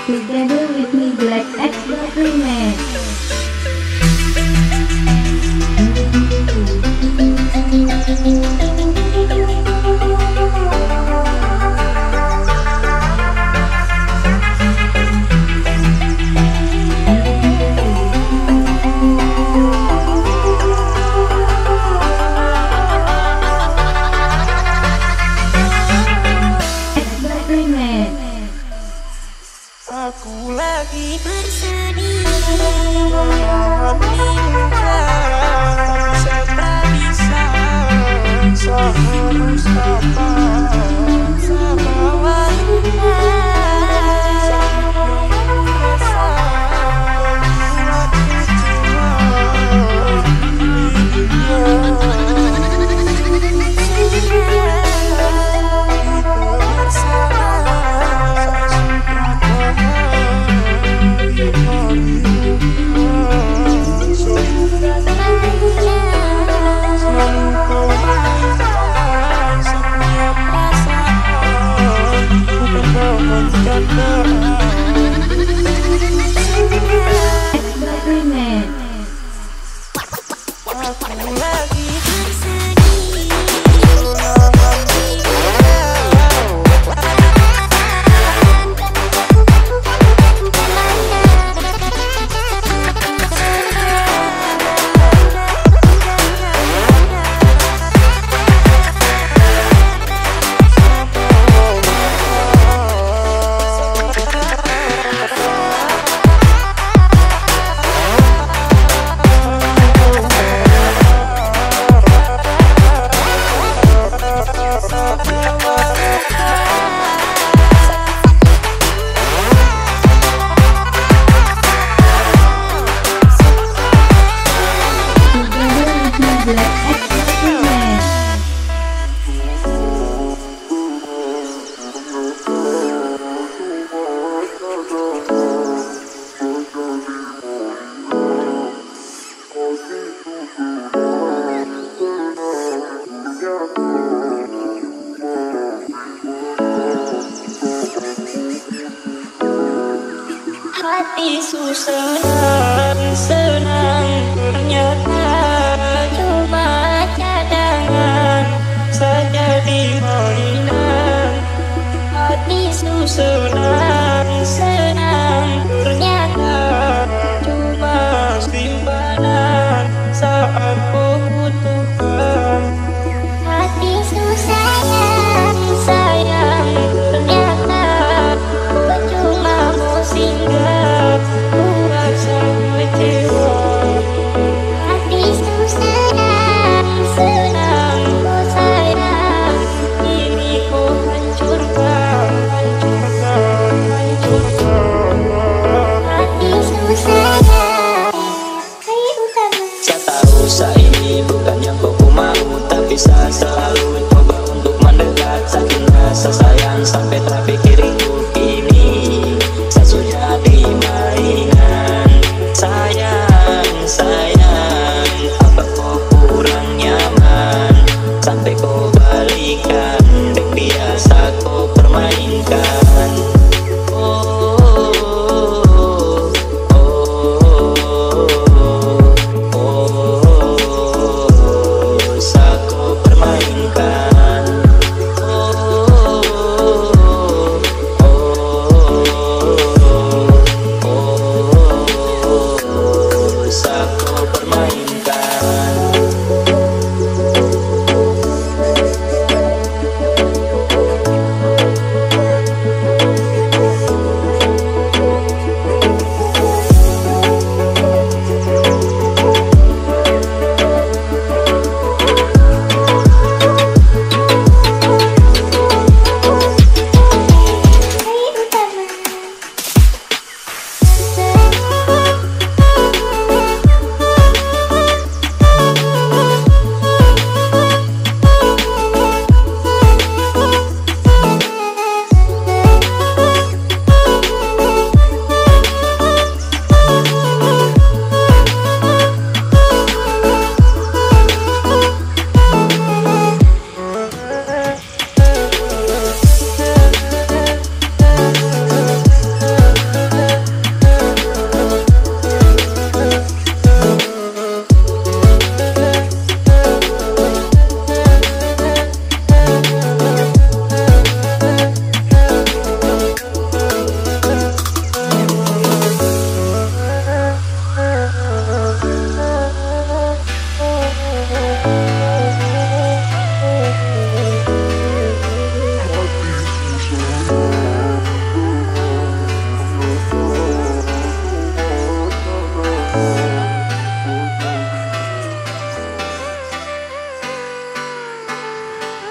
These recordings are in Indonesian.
Together with me, Black Expert Remix. Aku lagi bersedih, bisa seharus apa sama hati senang, senang ternyata cuma cadangan saja di mainan. Hati senang, senang ternyata cuma simpanan saat membutuhkan. Hati sayang, sayang ternyata cuma mau singgah buat sama kecewa.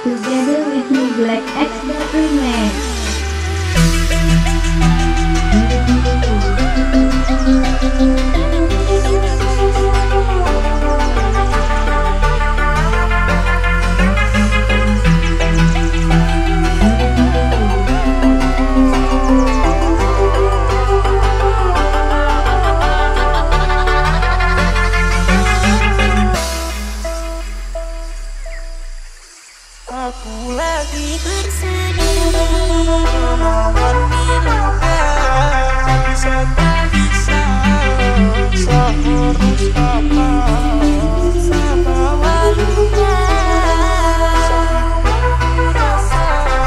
Together with me, Black X Remix. Aku lagi bersedih, mohon dilupakan, tak bisa, seharus apa, sama walunya, rasa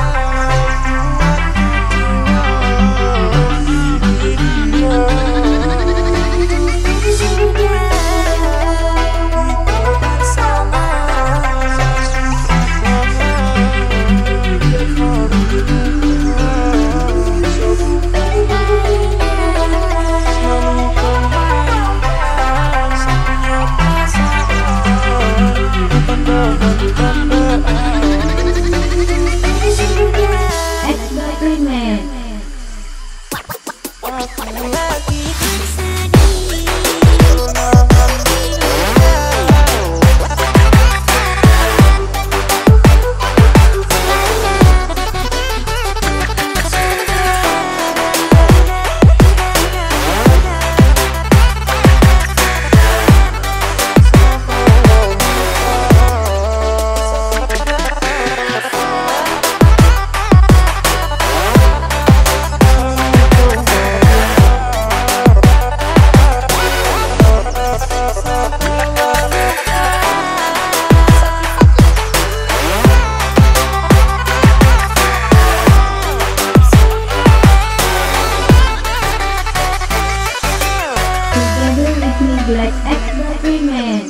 Black X Remix.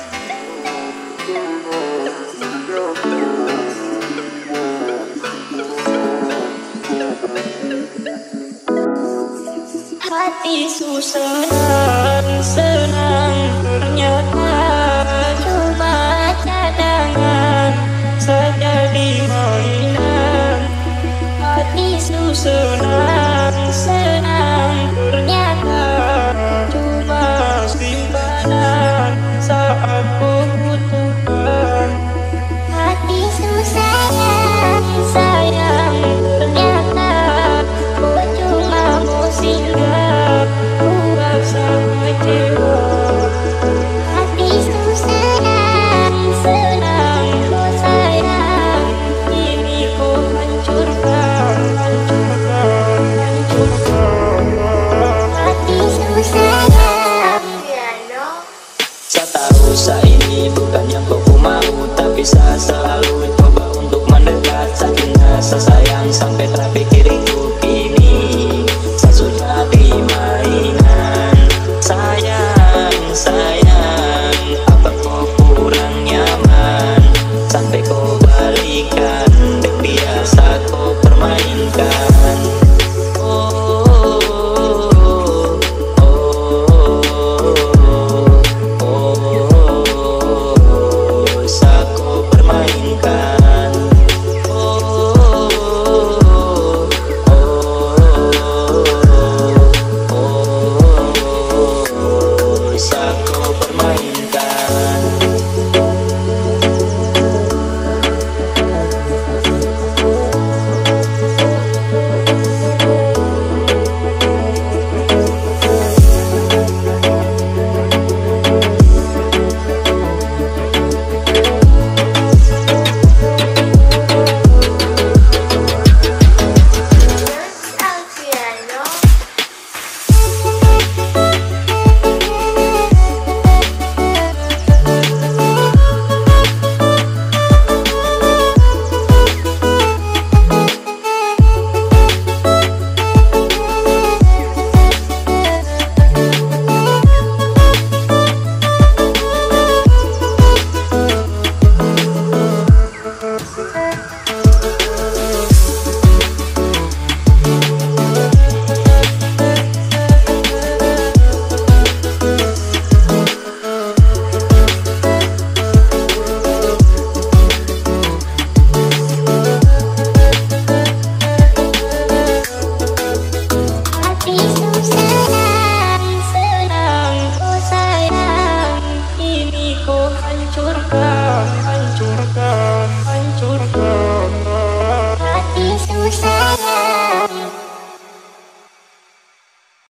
Hati susah senang ternyata cuma cadangan saja di mainan. Hati susah senang ternyata cuma simpanan saat ku butuhkan. Hati sayang, sayang ternyata ku cuma mau singgah, ku rasa kecewa. hati sayang, senang ku sayang, Ini ku hancurkan, hancurkan, hancurkan. hati sayang. Saya tahu saya ini bukan yang kau mau, tapi saya selalu coba untuk mendekat. Saking rasa sayang sampai terpikir hidup ini saya sudah dimainan. Sayang, sayang, apa kau kurang nyaman sampai kau balikan dan biasa kau permainkan. hancurkan.